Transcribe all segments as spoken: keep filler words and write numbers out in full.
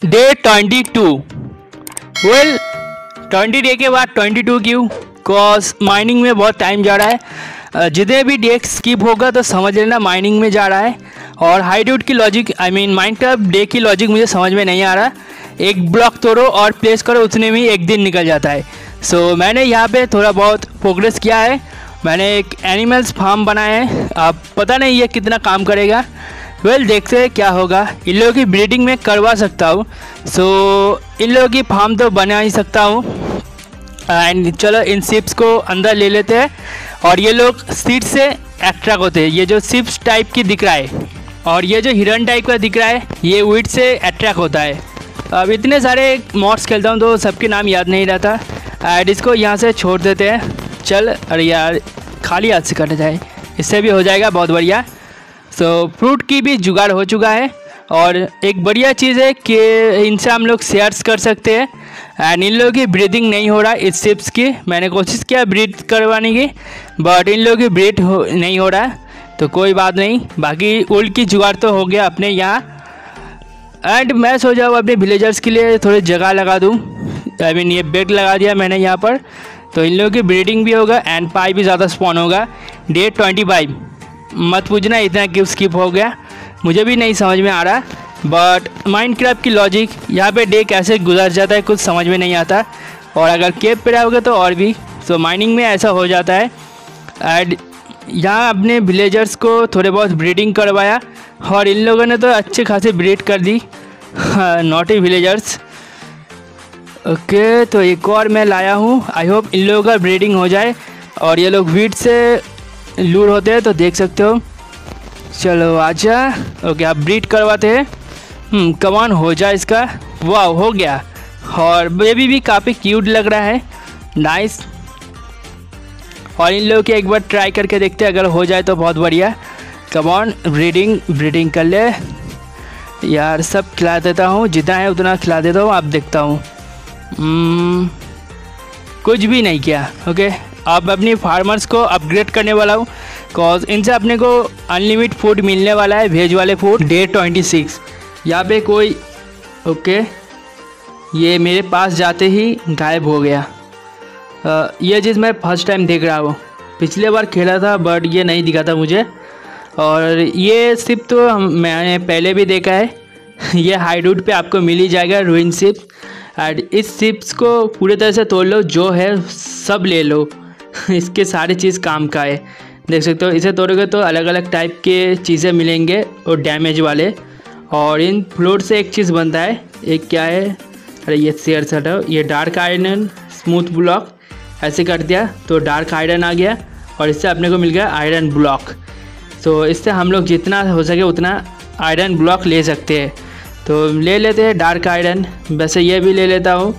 Day twenty two. Well twenty day के बाद twenty two क्यों? कॉज माइनिंग में बहुत टाइम जा रहा है। जितने भी डे स्किप होगा तो समझ लेना माइनिंग में जा रहा है। और हाइड्यूट की logic I mean Minecraft day की लॉजिक मुझे समझ में नहीं आ रहा। एक ब्लॉक तोड़ो और प्लेस करो, उतने में एक दिन निकल जाता है। सो so, मैंने यहाँ पे थोड़ा बहुत प्रोग्रेस किया है। मैंने एक एनिमल्स फार्म बनाया है। अब पता नहीं ये कितना काम करेगा। वेल well, देखते हैं क्या होगा। इन लोगों की ब्रीडिंग में करवा सकता हूँ। सो so, इन लोगों की फार्म तो बना ही सकता हूँ। एंड चलो इन शिप्स को अंदर ले लेते हैं। और ये लोग सीट से अट्रैक्ट होते हैं। ये जो शिप्स टाइप की दिख रहा है और ये जो हिरन टाइप का दिख रहा है ये वीट से अट्रैक्ट होता है। अब इतने सारे मॉड्स खेलता हूँ तो सबके नाम याद नहीं रहता। एंड इसको यहाँ से छोड़ देते हैं। चल अरे यार खाली हाथ से कट जाए, इससे भी हो जाएगा बहुत बढ़िया। सो so, फ्रूट की भी जुगाड़ हो चुका है। और एक बढ़िया चीज़ है कि इनसे हम लोग शेयर्स कर सकते हैं। एंड इन लोगों की ब्रीडिंग नहीं हो रहा इस शिप्स की। मैंने कोशिश किया ब्रीड करवाने की बट इन लोगों की ब्रीड हो नहीं हो रहा, तो कोई बात नहीं। बाकी उल्ट की जुगाड़ तो हो गया अपने यहाँ। एंड मैं सोचा हूँ अपने विलेजर्स के लिए थोड़ी जगह लगा दूँ। आई मीन ये बेड लगा दिया मैंने यहाँ पर, तो इन लोगों की ब्रीडिंग भी होगा एंड पाई भी ज़्यादा स्पॉन होगा। डे ट्वेंटी फाइव मत पूछना इतना क्यों स्किप हो गया, मुझे भी नहीं समझ में आ रहा। बट माइनक्राफ्ट की लॉजिक यहाँ पे डे कैसे गुजर जाता है कुछ समझ में नहीं आता। और अगर केव पे रहोगे तो और भी। सो माइनिंग में ऐसा हो जाता है। एंड यहाँ अपने विलेजर्स को थोड़े बहुत ब्रीडिंग करवाया और इन लोगों ने तो अच्छे खासे ब्रीड कर दी। Naughty villagers. ओके तो एक और मैं लाया हूँ। आई होप इन लोगों का ब्रीडिंग हो जाए। और ये लोग वीट से लूर होते हैं तो देख सकते हो। चलो आजा। ओके आप ब्रीड करवाते हैं। हम्म कमान हो जाए इसका। वाह हो गया। और बेबी भी काफ़ी क्यूट लग रहा है। नाइस। और इन लोगों की एक बार ट्राई करके देखते हैं, अगर हो जाए तो बहुत बढ़िया। कमान ब्रीडिंग ब्रीडिंग कर ले यार। सब खिला देता हूँ, जितना है उतना खिला देता हूँ। आप देखता हूँ hmm, कुछ भी नहीं किया। ओके अब अपनी फार्मर्स को अपग्रेड करने वाला हूँ कॉज इनसे अपने को अनलिमिटेड फूड मिलने वाला है, वेज वाले फूड। डे ट्वेंटी सिक्स यहाँ पे कोई ओके ये मेरे पास जाते ही गायब हो गया। आ, ये चीज़ मैं फर्स्ट टाइम देख रहा हूँ। पिछले बार खेला था बट ये नहीं दिखा था मुझे। और ये शिप तो हम मैंने पहले भी देखा है। ये हाइड्यूट पे आपको मिल ही जाएगा रूइन शिप। एंड इस शिप्स को पूरी तरह से तोड़ लो, जो है सब ले लो। इसके सारी चीज़ काम का है, देख सकते हो। इसे तोड़ोगे तो अलग अलग टाइप के चीज़ें मिलेंगे और डैमेज वाले। और इन फ्लोर से एक चीज़ बनता है, एक क्या है, अरे ये शेयर से हटाओ। ये डार्क आयरन स्मूथ ब्लॉक ऐसे कर दिया तो डार्क आयरन आ गया। और इससे अपने को मिल गया आयरन ब्लॉक। तो इससे हम लोग जितना हो सके उतना आयरन ब्लॉक ले सकते हैं। तो ले लेते हैं डार्क आयरन। वैसे ये भी ले लेता हूँ।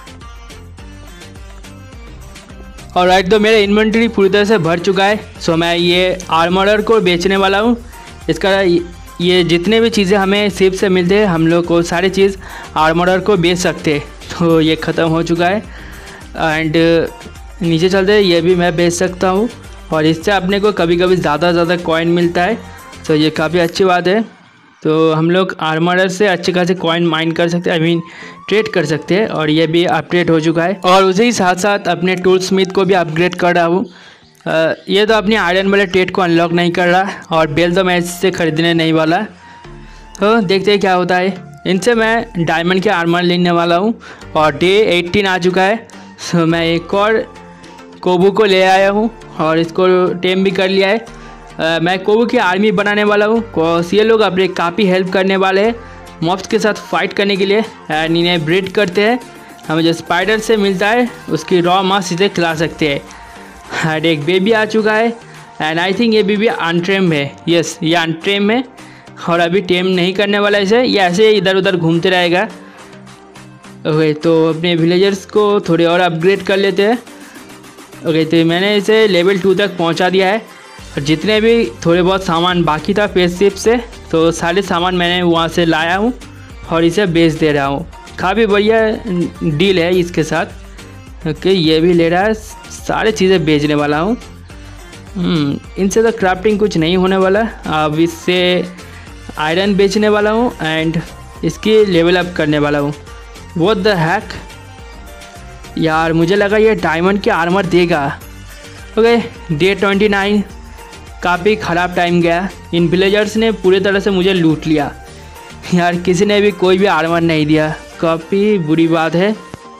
और राइट तो मेरा इन्वेंटरी पूरी तरह से भर चुका है। सो मैं ये आर्मरर को बेचने वाला हूँ। इसका ये जितने भी चीज़ें हमें शिप से मिलते हैं हम लोग को सारी चीज़ आर्मरर को बेच सकते हैं। तो ये ख़त्म हो चुका है। एंड नीचे चलते हैं, ये भी मैं बेच सकता हूँ। और इससे अपने को कभी कभी ज़्यादा ज़्यादा कॉइन मिलता है। तो ये काफ़ी अच्छी बात है। तो हम लोग आर्मरर से अच्छे खासे कॉइन माइन कर सकते हैं, आई मीन ट्रेड कर सकते हैं। और ये भी अपग्रेड हो चुका है। और उसी ही साथ साथ अपने टूल स्मिथ को भी अपग्रेड कर रहा हूँ। ये तो अपनी आयरन वाले ट्रेड को अनलॉक नहीं कर रहा। और बेल तो मैं इससे ख़रीदने नहीं वाला। तो देखते हैं क्या होता है। इनसे मैं डायमंड के आर्मर लेने वाला हूँ। और डे एटीन आ चुका है। सो मैं एक और कोबू को ले आया हूँ और इसको टेम भी कर लिया है। Uh, मैं कोबू की आर्मी बनाने वाला हूँ। कॉज ये लोग अपने काफ़ी हेल्प करने वाले हैं मॉब्स के साथ फाइट करने के लिए। एंड इन्हें ब्रीड करते हैं। हमें जो स्पाइडर से मिलता है उसकी रॉ मांस इसे खिला सकते हैं। एंड एक बेबी आ चुका है। एंड आई थिंक ये बेबी अनट्रेम है। यस ये अनट्रेम है और अभी टेम नहीं करने वाला इसे। ये ऐसे इधर उधर घूमते रहेगा। ओके तो अपने विलेजर्स को थोड़े और अपग्रेड कर लेते हैं। ओके तो मैंने इसे लेवल टू तक पहुँचा दिया है। और जितने भी थोड़े बहुत सामान बाकी था फेस शिप से तो सारे सामान मैंने वहाँ से लाया हूँ और इसे बेच दे रहा हूँ। काफ़ी बढ़िया डील है इसके साथ। ओके ये भी ले रहा है। सारे चीज़ें बेचने वाला हूँ। इनसे तो क्राफ्टिंग कुछ नहीं होने वाला। अब इससे आयरन बेचने वाला हूँ एंड इसकी लेवल अप करने वाला हूँ। व्हाट द हैक यार, मुझे लगा ये डायमंड की आर्मर देगा। ओके, डे ट्वेंटी नाइन, काफ़ी ख़राब टाइम गया। इन विलेजर्स ने पूरी तरह से मुझे लूट लिया यार, किसी ने भी कोई भी आर्मर नहीं दिया, काफ़ी बुरी बात है।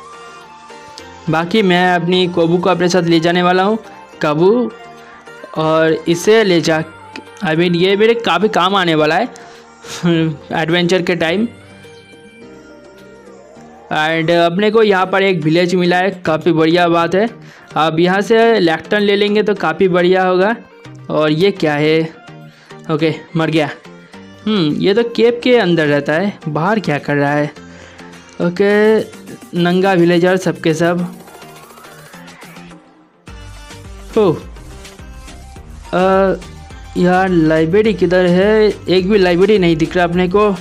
बाकी मैं अपनी कोबू को अपने साथ ले जाने वाला हूँ, काबू, और इसे ले जा आई मीन ये मेरे काफ़ी काम आने वाला है एडवेंचर के टाइम। एंड अपने को यहाँ पर एक विलेज मिला है, काफ़ी बढ़िया बात है। अब यहाँ से लैक्टन ले लेंगे तो काफ़ी बढ़िया होगा। और ये क्या है? ओके, मर गया। हम्म ये तो केव के अंदर रहता है, बाहर क्या कर रहा है? ओके, नंगा विलेजर सबके सब। ओह यार, लाइब्रेरी किधर है? एक भी लाइब्रेरी नहीं दिख रहा अपने को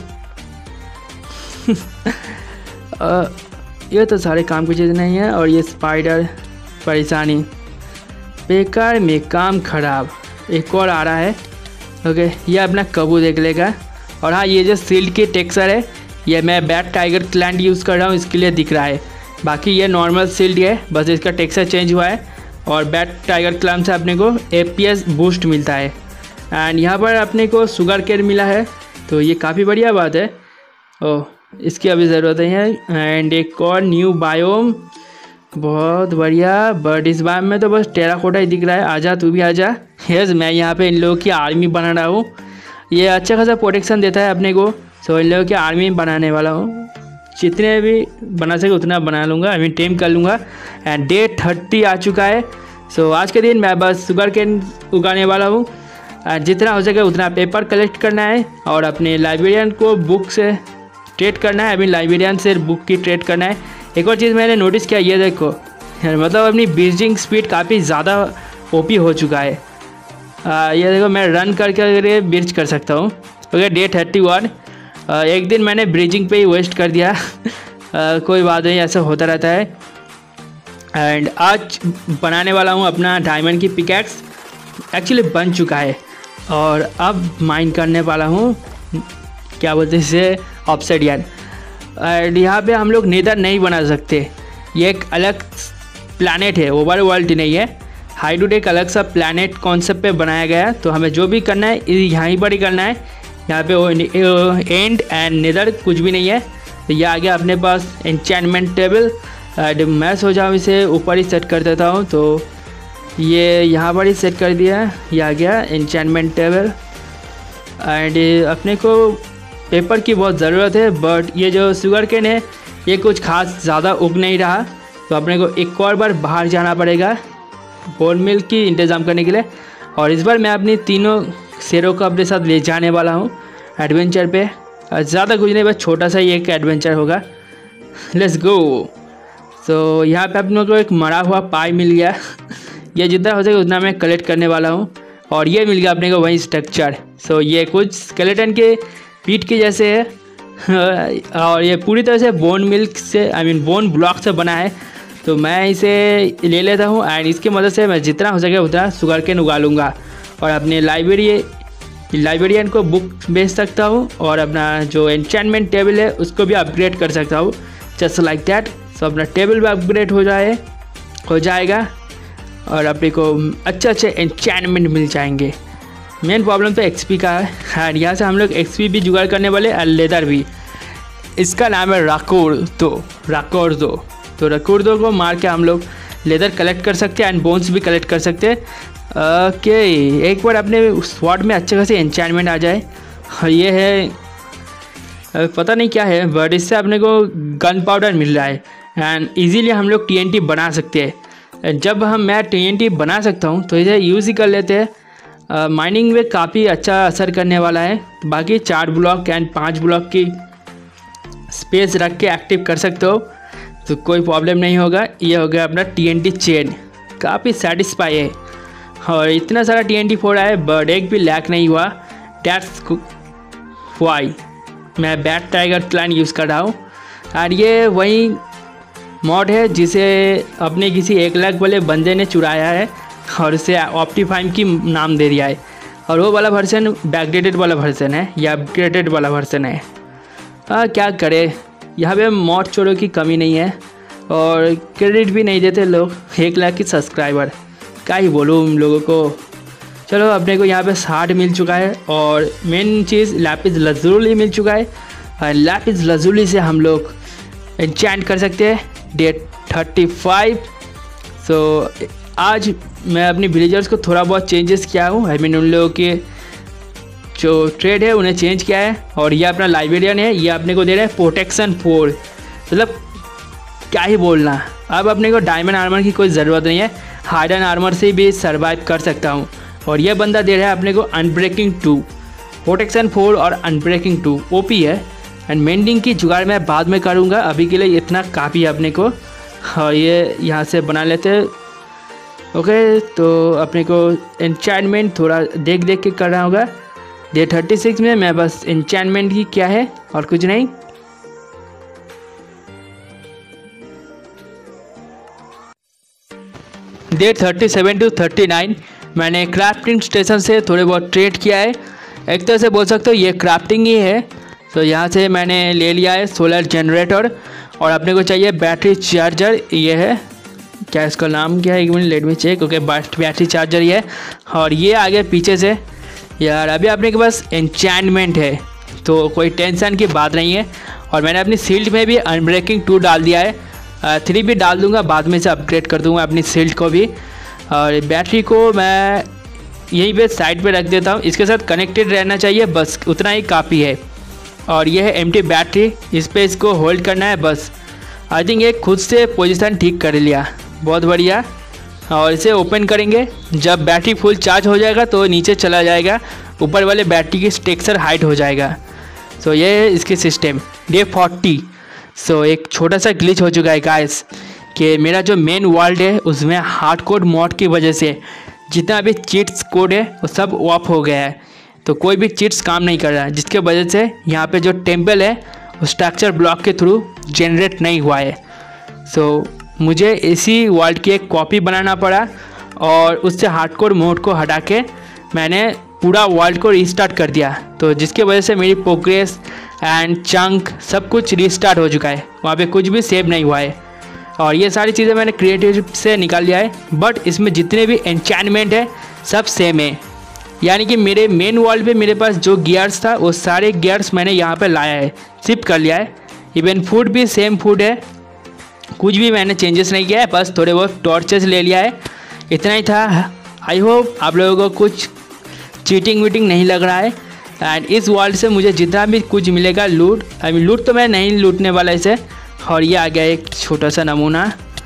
आ, ये तो सारे काम की चीज़ नहीं है। और ये स्पाइडर, परेशानी, बेकार में काम खराब। एक और आ रहा है। ओके, ये अपना कबू देख लेगा। और हाँ, ये जो सील्ड की टेक्सचर है, ये मैं बैट टाइगर क्लैंड यूज़ कर रहा हूँ, इसके लिए दिख रहा है। बाकी ये नॉर्मल सील्ड है, बस इसका टेक्सचर चेंज हुआ है। और बैट टाइगर क्लैंड से अपने को एपीएस बूस्ट मिलता है। एंड यहाँ पर अपने को शुगर केन मिला है, तो ये काफ़ी बढ़िया बात है। ओह, इसकी अभी ज़रूरत नहीं है। एंड एक और न्यू बायोम, बहुत बढ़िया। बट इस बायोम में तो बस टेराकोटा ही दिख रहा है। आजा, तू भी आजा। यस, मैं यहाँ पे इन लोगों की आर्मी बना रहा हूँ। ये अच्छा खासा प्रोटेक्शन देता है अपने को, सो इन लोगों की आर्मी बनाने वाला हूँ। जितने भी बना सके उतना बना लूँगा, आई मीन टेम कर लूँगा। एंड डे थर्टी आ चुका है। सो आज के दिन मैं बस शुगर केन उगाने वाला हूँ। जितना हो सके उतना पेपर कलेक्ट करना है और अपने लाइब्रेरियन को बुक से ट्रेड करना है। अभी लाइब्रेरियन से बुक की ट्रेड करना है। एक और चीज़ मैंने नोटिस किया, ये देखो यार, मतलब अपनी ब्रीजिंग स्पीड काफ़ी ज़्यादा ओपी हो चुका है। आ, ये देखो, मैं रन करके ब्रिज कर सकता हूँ। Okay, day thirty one. एक दिन मैंने ब्रिजिंग पे ही वेस्ट कर दिया आ, कोई बात नहीं, ऐसा होता रहता है। एंड आज बनाने वाला हूँ अपना डायमंड की पिकैक्स। एक्चुअली बन चुका है और अब माइन करने वाला हूँ, क्या बोलते हैं इसे, ऑब्सिडियन। एंड यहाँ पे हम लोग नेदर नहीं बना सकते, ये एक अलग प्लैनेट है, ओवर वर्ल्ड नहीं है। हाइडूड एक अलग सा प्लैनेट कॉन्सेप्ट पे बनाया गया है, तो हमें जो भी करना है यहीं पर ही करना है। यहाँ पे एंड एंड नेदर कुछ भी नहीं है। तो ये आ गया अपने पास एन्चेंटमेंट टेबल। एंड मैं सोचा हूँ इसे ऊपर ही सेट कर देता हूँ, तो ये यहाँ पर ही सेट कर दिया। ये आ गया एन्चेंटमेंट टेबल। एंड अपने को पेपर की बहुत ज़रूरत है, बट ये जो शुगर केन है ये कुछ खास ज़्यादा उग नहीं रहा, तो अपने को एक और बार बाहर जाना पड़ेगा बोन मिल की इंतज़ाम करने के लिए। और इस बार मैं अपनी तीनों शेरों को अपने साथ ले जाने वाला हूँ एडवेंचर पे। ज़्यादा कुछ नहीं, बस छोटा सा ही एक एडवेंचर होगा। Let's go. तो यहाँ पे अपने को एक मरा हुआ पाई मिल गया ये जितना हो सके उतना मैं कलेक्ट करने वाला हूँ। और ये मिल गया अपने को वही स्ट्रक्चर। सो ये कुछ स्केलेटन के पीठ के जैसे है और ये पूरी तरह से बोन मिल्क से, आई मीन बोन ब्लॉक से बना है। तो मैं इसे ले लेता हूँ एंड इसकी मदद से मैं जितना हो सके उतना शुगर केन उगा लूँगा और अपने लाइब्रेरी लाइब्रेरियन को बुक बेच सकता हूँ और अपना जो एन्चेंटमेंट टेबल है उसको भी अपग्रेड कर सकता हूँ, जस्ट लाइक दैट। सो अपना टेबल भी अपग्रेड हो जाए हो जाएगा और अपने को अच्छे अच्छे एन्चेंटमेंट मिल जाएंगे। मेन प्रॉब्लम तो एक्सपी का है। यहाँ से हम लोग एक्सपी भी जुगाड़ करने वाले और लेदर भी। इसका नाम है राकोर्दो राकोर्दो तो राकोर्दो को मार के हम लोग लेदर कलेक्ट कर सकते हैं एंड बोन्स भी कलेक्ट कर सकते हैं। ओके, एक बार अपने स्वॉर्ड में अच्छे खासे एन्चेंटमेंट आ जाए। ये है पता नहीं क्या है, बट इससे अपने को गन पाउडर मिल रहा है एंड इजीली हम लोग टीएनटी बना सकते हैं। जब हम मैं टीएनटी बना सकता हूँ तो इसे यूज़ ही कर लेते हैं। माइनिंग में काफ़ी अच्छा असर करने वाला है। बाकी चार ब्लॉक एंड पाँच ब्लॉक की स्पेस रख के एक्टिव कर सकते हो तो कोई प्रॉब्लम नहीं होगा। ये हो गया अपना टीएनटी चेन, काफ़ी सेटिस्फाई है और इतना सारा टीएनटी फोड़ा है बट एक भी लैक नहीं हुआ। दैट्स व्हाई मैं बैट टाइगर क्लैन यूज़ कर रहा हूँ। और ये वही मॉड है जिसे अपने किसी एक लाख वाले बंदे ने चुराया है और उसे ऑप्टिफाइम की नाम दे दिया है और वो वाला वर्जन बैकडेटेड वाला वर्जन है या अपग्रेडेड वाला वर्जन है। हाँ क्या करे, यहाँ पे मॉड चोरों की कमी नहीं है और क्रेडिट भी नहीं देते लोग। एक लाख की सब्सक्राइबर, क्या ही बोलूँ उन लोगों को। चलो अपने को यहाँ पे साठ मिल चुका है और मेन चीज़ लैपिस लजुली मिल चुका है। और लैपिस लजुली से हम लोग एन्चेंट कर सकते हैं डे थर्टी फाइव। सो आज मैं अपनी विलेजर्स को थोड़ा बहुत चेंजेस किया हूँ। आई मीन उन लोगों के जो ट्रेड है उन्हें चेंज किया है। और ये अपना लाइब्रेरियन है, ये अपने को दे रहा है प्रोटेक्शन फोर। मतलब क्या ही बोलना, अब अपने को डायमंड आर्मर की कोई ज़रूरत नहीं है, हार्डन आर्मर से भी सर्वाइव कर सकता हूँ। और ये बंदा दे रहा है अपने को अनब्रेकिंग टू, प्रोटेक्शन फोर और अनब्रेकिंग टू ओपी है। एंड मेंडिंग की जुगाड़ मैं बाद में करूँगा, अभी के लिए इतना काफ़ी है अपने को। और ये यहाँ से बना लेते हैं। ओके, तो अपने को एन्चेंटमेंट थोड़ा देख देख के करना होगा। डे थर्टी सिक्स में मैं बस एन्चेंटमेंट ही क्या है और कुछ नहीं। Day thirty seven to thirty nine मैंने क्राफ्टिंग स्टेशन से थोड़े बहुत ट्रेड किया है। एक तरह से बोल सकते हो ये क्राफ्टिंग ही है। तो यहाँ से मैंने ले लिया है सोलर जनरेटर और अपने को चाहिए बैटरी चार्जर। ये है, क्या इसका नाम क्या है, एक minute let me check. Okay, battery charger ये है। और ये आ गया पीछे से। यार अभी अपने के पास एन्चेंटमेंट है तो कोई टेंशन की बात नहीं है। और मैंने अपनी शील्ड में भी अनब्रेकिंग टू डाल दिया है, थ्री भी डाल दूंगा, बाद में से अपग्रेड कर दूंगा अपनी शील्ड को भी। और बैटरी को मैं यहीं पे साइड पे रख देता हूँ, इसके साथ कनेक्टेड रहना चाहिए, बस उतना ही काफ़ी है। और ये है एम्प्टी बैटरी, इस पर इसको होल्ड करना है बस। आई थिंक ये खुद से पोजीशन ठीक कर लिया, बहुत बढ़िया। और इसे ओपन करेंगे, जब बैटरी फुल चार्ज हो जाएगा तो नीचे चला जाएगा, ऊपर वाले बैटरी की टेक्सचर हाइट हो जाएगा। सो ये है इसके सिस्टम। डे फोर्टी, सो एक छोटा सा ग्लिच हो चुका है गाइस कि मेरा जो मेन वर्ल्ड है उसमें हार्ड कोड मॉड की वजह से जितना भी चीट्स कोड है वो सब ऑफ हो गया है। तो कोई भी चीट्स काम नहीं कर रहा है, जिसके वजह से यहाँ पे जो टेम्पल है वो स्ट्रक्चर ब्लॉक के थ्रू जनरेट नहीं हुआ है। सो मुझे इसी वर्ल्ड की एक कॉपी बनाना पड़ा और उससे हार्डकोर मोड को हटा के मैंने पूरा वर्ल्ड को रीस्टार्ट कर दिया। तो जिसके वजह से मेरी प्रोग्रेस एंड चंक सब कुछ रीस्टार्ट हो चुका है, वहाँ पे कुछ भी सेव नहीं हुआ है। और ये सारी चीज़ें मैंने क्रिएटिव से निकाल लिया है, बट इसमें जितने भी एन्चेंटमेंट है सब सेम है। यानी कि मेरे मेन वर्ल्ड पे मेरे पास जो गियर्स था वो सारे गियर्स मैंने यहाँ पे लाया है, शिफ्ट कर लिया है। इवन फूड भी सेम फूड है, कुछ भी मैंने चेंजेस नहीं किया है, बस थोड़े बहुत टॉर्चेस ले लिया है, इतना ही था। आई होप आप लोगों को कुछ चीटिंग वीटिंग नहीं लग रहा है। एंड इस वर्ल्ड से मुझे जितना भी कुछ मिलेगा लूट, आई मीन लूट तो मैं नहीं लूटने वाला इसे। और ये आ गया एक छोटा सा नमूना।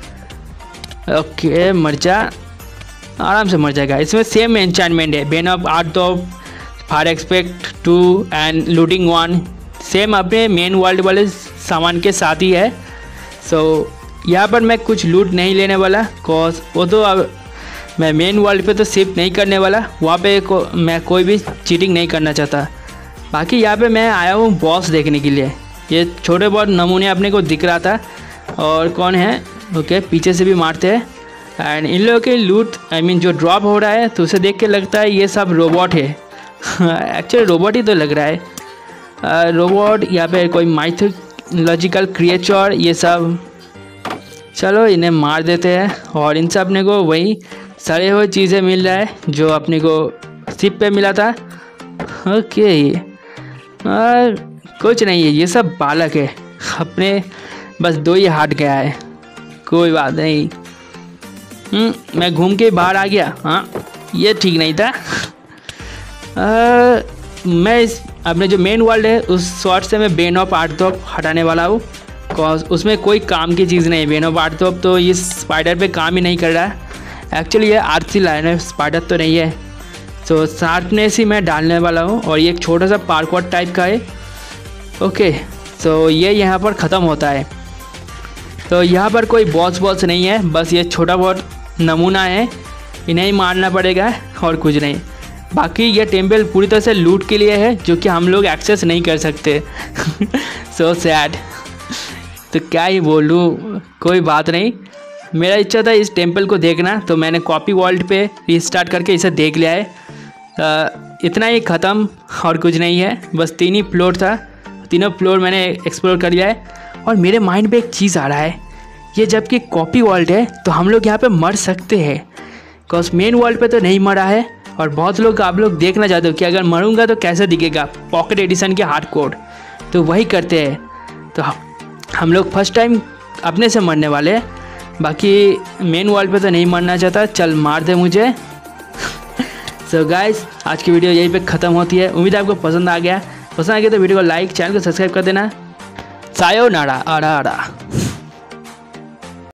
ओके, मर जा, आराम से मर जाएगा। इसमें सेम एन्चेंटमेंट है, bane of art of fire aspect two and looting one, same अपने मेन वर्ल्ड वाले सामान के साथ ही है। सो so, यहाँ पर मैं कुछ लूट नहीं लेने वाला, कॉज वो तो अब मैं मेन वर्ल्ड पे तो शिफ्ट नहीं करने वाला, वहाँ पे को, मैं कोई भी चीटिंग नहीं करना चाहता। बाकी यहाँ पे मैं आया हूँ बॉस देखने के लिए। ये छोटे बहुत नमूने अपने को दिख रहा था। और कौन है, ओके पीछे से भी मारते हैं। एंड इन लोगों के लूट आई मीन जो ड्रॉप हो रहा है तो उसे देख के लगता है ये सब रोबोट है। एक्चुअली रोबोट ही तो लग रहा है, रोबोट। यहाँ पे कोई माइथोलॉजिकल क्रिएचर ये सब। चलो इन्हें मार देते हैं। और इनसे अपने को वही सड़े हुए चीज़ें मिल रहा है जो अपने को शिप पे मिला था। ओके, और कुछ नहीं है, ये सब बालक है अपने, बस दो ही हाथ गया है, कोई बात नहीं। हम्म, मैं घूम के बाहर आ गया। हाँ, ये ठीक नहीं था। आ, मैं इस अपने जो मेन वर्ल्ड है उस शॉर्ट से मैं बेन ऑफ आर्थोप हटाने वाला हूँ, कॉज उसमें कोई काम की चीज़ नहीं है। बेन ऑफ आर्थोप तो इस स्पाइडर पे काम ही नहीं कर रहा है। एक्चुअली ये आरसी लाइन है, स्पाइडर तो नहीं है। सो शार्पनेस ही मैं डालने वाला हूँ। और ये एक छोटा सा पार्कौर टाइप का है। ओके, सो ये यहाँ पर ख़त्म होता है। तो यहाँ पर कोई बॉस बॉस नहीं है, बस ये छोटा बहुत नमूना है, इन्हें ही मारना पड़ेगा और कुछ नहीं। बाकी ये टेम्पल पूरी तरह से लूट के लिए है, जो कि हम लोग एक्सेस नहीं कर सकते। So sad. तो क्या ही बोलूँ, कोई बात नहीं। मेरा इच्छा था इस टेम्पल को देखना, तो मैंने कॉपी वर्ल्ड पे रीस्टार्ट करके इसे देख लिया है। आ, इतना ही ख़त्म और कुछ नहीं है, बस तीन ही फ्लोर था तीनों फ्लोर मैंने एक्सप्लोर कर लिया है। और मेरे माइंड पे एक चीज़ आ रहा है, ये जबकि कॉपी वर्ल्ड है तो हम लोग यहाँ पे मर सकते हैं, बिकॉज मेन वर्ल्ड पे तो नहीं मरा है। और बहुत लोग आप लोग देखना चाहते हो कि अगर मरूंगा तो कैसे दिखेगा पॉकेट एडिशन के हार्ड कोड, तो वही करते हैं। तो हम लोग फर्स्ट टाइम अपने से मरने वाले हैं, बाकी मेन वर्ल्ड पे तो नहीं मरना चाहता। चल मार दे मुझे। सो गाइस, आज की वीडियो यहीं पे ख़त्म होती है। उम्मीद है आपको पसंद आ गया। पसंद आ गया तो वीडियो को लाइक, चैनल को सब्सक्राइब कर देना। सायोनारा, आरा आरा।